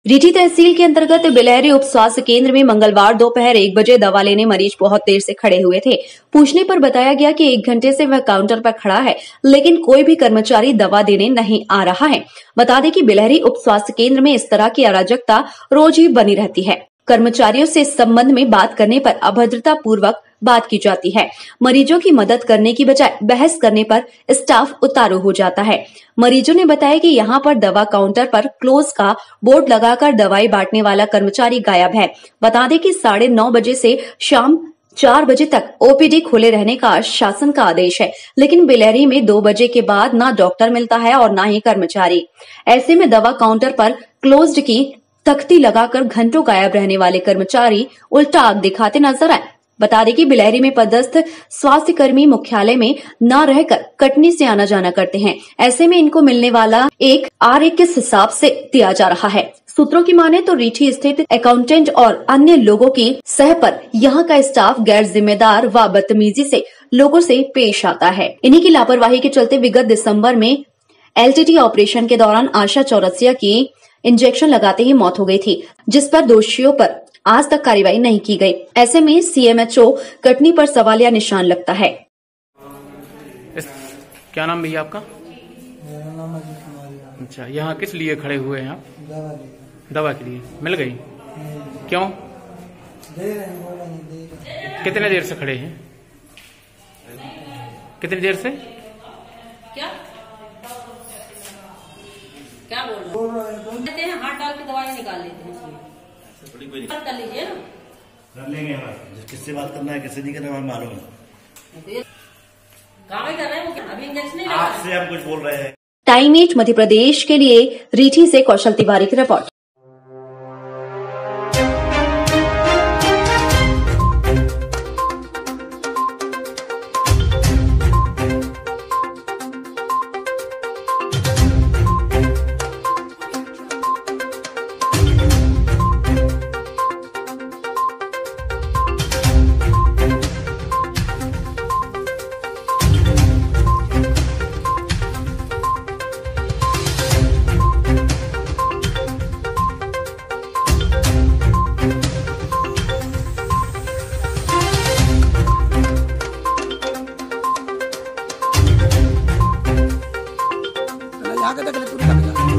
रीठी तहसील के अंतर्गत बिलहरी उप स्वास्थ्य केंद्र में मंगलवार दोपहर 1 बजे दवा लेने मरीज बहुत देर से खड़े हुए थे। पूछने पर बताया गया कि 1 घंटे से वह काउंटर पर खड़ा है, लेकिन कोई भी कर्मचारी दवा देने नहीं आ रहा है। बता दें कि बिलहरी उप स्वास्थ्य केंद्र में इस तरह की अराजकता रोज ही बनी रहती है। कर्मचारियों से इस संबंध में बात करने पर अभद्रता पूर्वक बात की जाती है। मरीजों की मदद करने की बजाय बहस करने पर स्टाफ उतारू हो जाता है। मरीजों ने बताया कि यहाँ पर दवा काउंटर पर क्लोज का बोर्ड लगाकर दवाई बांटने वाला कर्मचारी गायब है। बता दें कि 9:30 बजे से शाम 4 बजे तक ओपीडी खुले रहने का शासन का आदेश है, लेकिन बिलहरी में 2 बजे के बाद ना डॉक्टर मिलता है और ना ही कर्मचारी। ऐसे में दवा काउंटर पर क्लोज्ड की तख्ती लगाकर घंटों गायब रहने वाले कर्मचारी उल्टा आग दिखाते नजर आए। बता दें कि बिलहरी में पदस्थ स्वास्थ्य कर्मी मुख्यालय में न रहकर कटनी से आना जाना करते हैं। ऐसे में इनको मिलने वाला एक R1 किस हिसाब से दिया जा रहा है। सूत्रों की माने तो रीठी स्थित अकाउंटेंट और अन्य लोगों की सह पर यहाँ का स्टाफ गैर जिम्मेदार व बदतमीजी से लोगों से पेश आता है। इन्हीं की लापरवाही के चलते विगत दिसंबर में LTT ऑपरेशन के दौरान आशा चौरसिया की इंजेक्शन लगाते ही मौत हो गई थी, जिस पर दोषियों पर आज तक कार्रवाई नहीं की गई। ऐसे में CMHO कटनी पर सवालिया निशान लगता है। क्या नाम भैया आपका? मेरा नाम अजीत कुमार। अच्छा, यहाँ किस लिए खड़े हुए हैं आप? दवा के लिए। मिल गई? क्यों? दे रहे हैं, बोला नहीं दे रहे हैं। कितने देर से खड़े हैं? कितनी देर से? क्या बोल रहे हैं? हाथ डाल के दवाई निकाल लेते हैं। बात कर लीजिए ना। कर लेंगे हम, किससे बात करना है किससे नहीं करना हमें मालूम है। काम कर रहे हैं, अभी इंजेक्शन नहीं लगा। आपसे हम कुछ बोल रहे हैं। टाइम 8 मध्य प्रदेश के लिए रीठी से कौशल तिवारी की रिपोर्ट। आगे तक ले पूरी कर जा।